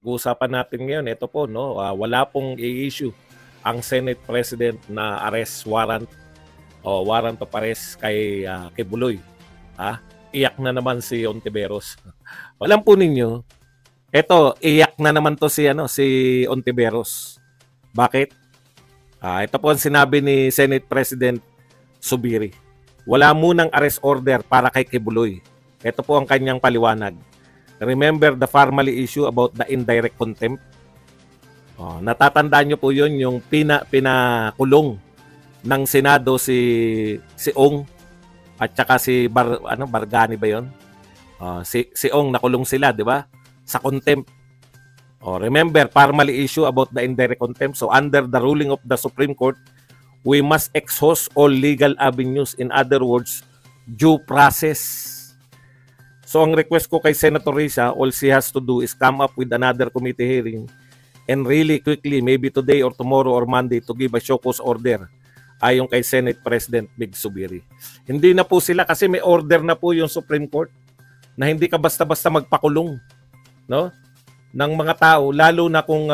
pag-uusapan natin ngayon, ito po, no, wala pong i-issue ang Senate President na arrest warrant o warrant of arrest kay Buloy. Iyak na naman si Ontiveros. Alam po ninyo, ito, iyak na naman to si Ontiveros. Bakit? Ito po ang sinabi ni Senate President Zubiri. Wala munang arrest order para kay Kibuloy. Ito po ang kanyang paliwanag. Remember the family issue about the indirect contempt? Natatandaan nyo po yun, yung pinakulong ng Senado si Ong at saka si Bargani ba yun? Si Ong nakulong sila, di ba? Sa contempt. Remember, family issue about the indirect contempt. So under the ruling of the Supreme Court, we must exhaust all legal avenues. In other words, due process. So ang request ko kay Senator Risa, all she has to do is come up with another committee hearing and really quickly, maybe today or tomorrow or Monday, to give a show cause order ayon kay Senate President Mig Zubiri. Hindi na po sila kasi may order na po yung Supreme Court na hindi ka basta-basta magpakulong, no, ng mga tao, lalo na kung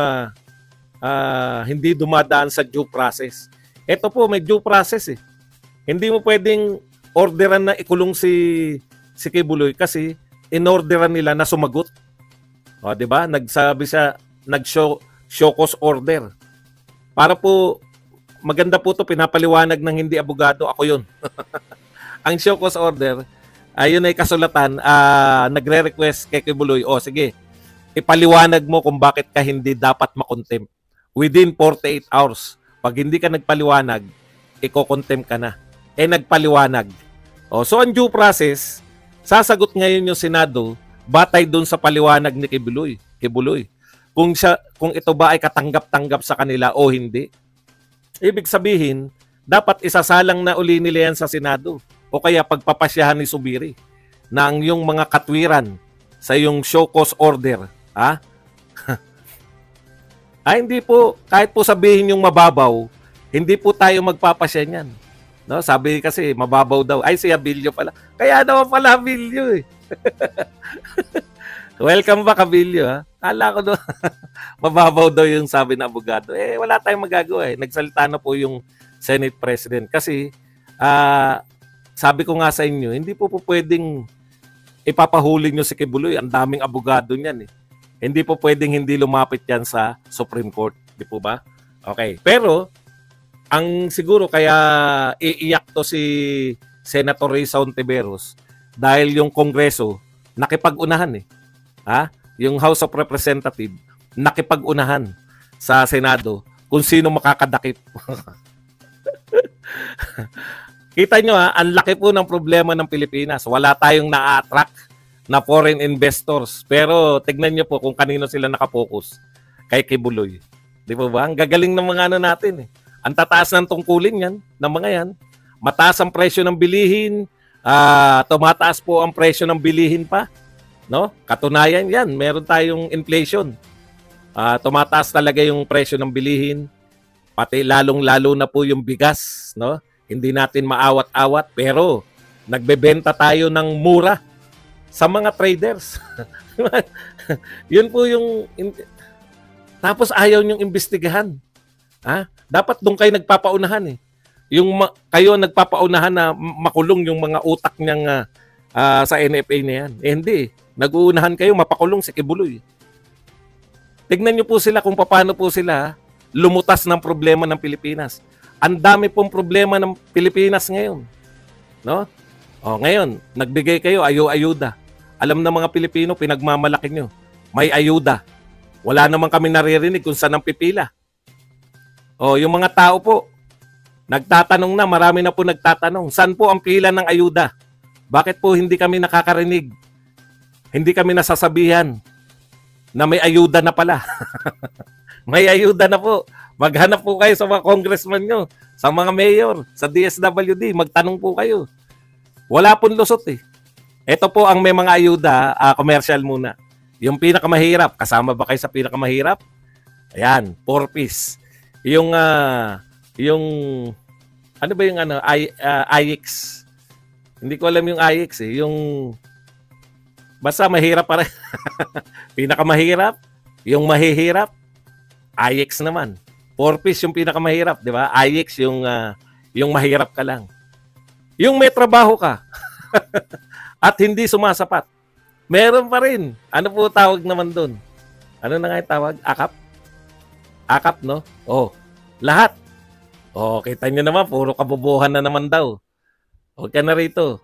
hindi dumadaan sa due process. Ito po, may due process eh. Hindi mo pwedeng orderan na ikulong si Kibuloy kasi inorderan nila na sumagot. 'Di ba? Nagsabi siya, nag-show cause order. Para po maganda po 'to, pinapaliwanag ng hindi abogado, ako 'yun. Ang show cause order, ayun ay kasulatan, nagre-request kay Kibuloy, sige, ipaliwanag mo kung bakit ka hindi dapat makontempt within 48 hours. Pag hindi ka nagpaliwanag, iko-contempt ka na. Nagpaliwanag. So ang due process, sasagot ngayon yung Senado batay doon sa paliwanag ni Kibuloy. Kung ito ba ay katanggap-tanggap sa kanila o hindi. Ibig sabihin, dapat isasalang na uli nila yan sa Senado o kaya pagpapasyahan ni Zubiri na ang yung mga katwiran sa yung show cause order, hindi po, kahit po sabihin yung mababaw, hindi po tayo magpapasya niyan. No, sabi kasi mababaw daw. Si Abilio pala. Kaya naman pala Abilio eh. Welcome back Abilio Kala ko doon mababaw daw yung sabi ng abogado. Wala tayong magagawa eh. Nagsalita na po yung Senate President kasi sabi ko nga sa inyo, hindi po pwedeng ipapahuli nyo si Kibuloy. Ang daming abogado niyan eh. Hindi po pwedeng hindi lumapit yan sa Supreme Court. Di po ba? Okay. Pero ang siguro kaya iiyak to si Senator Risa Ontiveros dahil yung Kongreso nakipag-unahan eh. Yung House of Representatives nakipag-unahan sa Senado kung sino makakadakip. Kita nyo ang laki po ng problema ng Pilipinas. Wala tayong na-attract na foreign investors. Pero tignan nyo po kung kanino sila nakapokus. Kay Kibuloy. Di ba ba? Ang gagaling ng mga natin eh. Ang tataas ng tungkulin yan, ng mga yan. Mataas ang presyo ng bilihin, tumataas po ang presyo ng bilihin pa. No? Katunayan yan, meron tayong inflation. Tumataas talaga yung presyo ng bilihin. Pati lalong-lalo na po yung bigas. No? Hindi natin maawat-awat, pero nagbebenta tayo ng mura sa mga traders. Yun po yung... Tapos ayaw niyong imbestigahan. Dapat doon kayo nagpapaunahan eh. Kayo nagpapaunahan na makulong yung mga utak niyang sa NFA na yan. Hindi. Nag-uunahan kayo mapakulong si Kibuloy. Tignan niyo po sila kung paano po sila lumutas ng problema ng Pilipinas. Ang dami pong problema ng Pilipinas ngayon. No? Ngayon, nagbigay kayo ayuda. Alam ng mga Pilipino, pinagmamalaki nyo. May ayuda. Wala naman kami naririnig kung saan ang pipila. Yung mga tao po, nagtatanong na, marami na po nagtatanong, saan po ang pila ng ayuda? Bakit po hindi kami nakakarinig? Hindi kami nasasabihan na may ayuda na pala. May ayuda na po. Maghanap po kayo sa mga congressman nyo, sa mga mayor, sa DSWD, magtanong po kayo. Wala pong lusot eh. Ito po ang may mga ayuda, commercial muna. Yung pinakamahirap, kasama ba kayo sa pinakamahirap? Ayan, 4-piece. Yung ano ba yung IX? Hindi ko alam yung IX eh. Yung basta mahirap para. Pinakamahirap, Yung mahihirap, IX naman. 4-piece yung pinakamahirap, di ba? IX yung mahirap ka lang. Yung may trabaho ka at hindi sumasapat, meron pa rin. Ano po tawag naman doon? Ano na nga yung tawag? Akap? Akap, no? Oh, lahat. Oh, kita nyo naman, puro kabobohan na naman daw. Huwag ka na rito.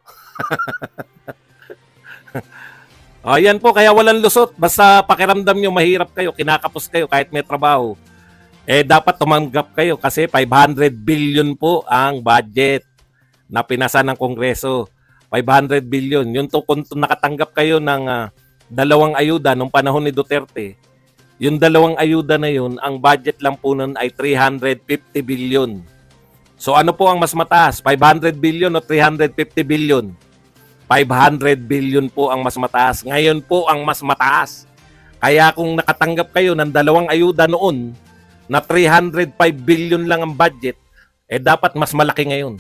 Oh, yan po, kaya walang lusot. Basta pakiramdam nyo, mahirap kayo, kinakapos kayo kahit may trabaho. Dapat tumanggap kayo kasi 500 billion po ang budget na pinasa ng Kongreso. 500 billion. Yung kung nakatanggap kayo ng dalawang ayuda nung panahon ni Duterte, yung dalawang ayuda na yun, ang budget lang po nun ay 350 billion. So ano po ang mas mataas? 500 billion o 350 billion? 500 billion po ang mas mataas. Ngayon po ang mas mataas. Kaya kung nakatanggap kayo ng dalawang ayuda noon na 305 billion lang ang budget, dapat mas malaki ngayon.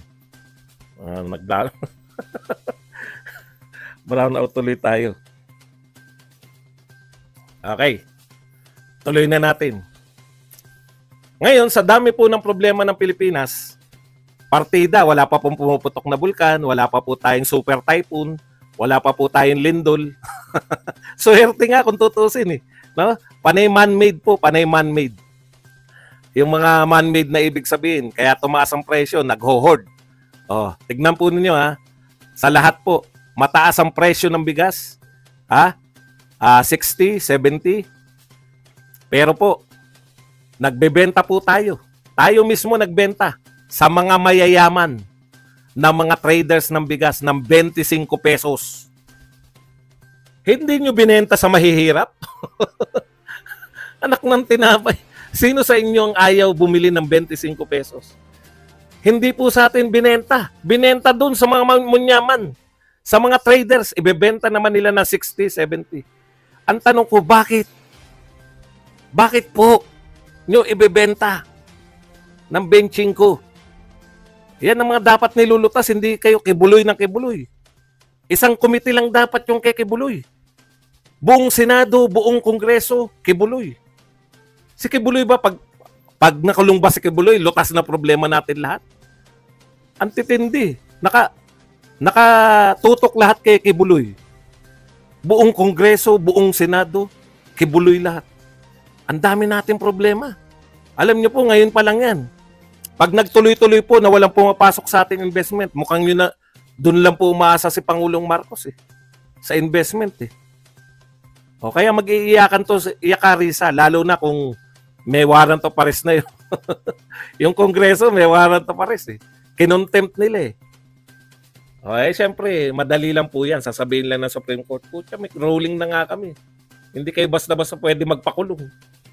Brown out tuloy tayo. Okay. Tuloy na natin. Ngayon, sa dami po ng problema ng Pilipinas, partida, wala pa pong pumuputok na bulkan, wala pa po tayong super typhoon, wala pa po tayong lindol. Swerte nga kung tutusin eh. No? Panay man-made po, panay man-made. Yung mga man-made na ibig sabihin, kaya tumaas ang presyo, nagho-hoard. Oh, tignan po ninyo ha. Sa lahat po, mataas ang presyo ng bigas. 60, 70. Pero po, nagbebenta po tayo. Tayo mismo nagbenta sa mga mayayaman na mga traders ng bigas ng 25 pesos. Hindi nyo binenta sa mahihirap? Anak ng tinapay. Sino sa inyo ang ayaw bumili ng 25 pesos? Hindi po sa atin binenta. Binenta dun sa mga munyaman. Sa mga traders, ibebenta naman nila na 60, 70. Ang tanong ko, bakit? Bakit po nyo ibebenta ng 25? Yan ang mga dapat nilulutas, hindi kayo kibuloy ng kibuloy. Isang komite lang dapat yung kikibuloy. Buong Senado, buong Kongreso, kibuloy. Si kibuloy ba, pag nakulong ba si kibuloy, lutas na problema natin lahat? Antitindi. Nakatutok lahat kay kibuloy. Buong Kongreso, buong Senado, kibuloy lahat. Ang dami natin problema. Alam niyo po, ngayon pa lang yan. Pag nagtuloy-tuloy po na walang pumapasok sa ating investment, mukhang yun na, doon lang po umaasa si Pangulong Marcos sa investment O kaya mag-iiyakan to, iyakarisa, lalo na kung may warrant of arrest na yun. Yung Kongreso, may warrant of arrest Kinontempt nila syempre, madali lang po yan. Sasabihin lang ng Supreme Court, pucha, may ruling na nga kami. Hindi kayo basta-basta pwede magpakulong.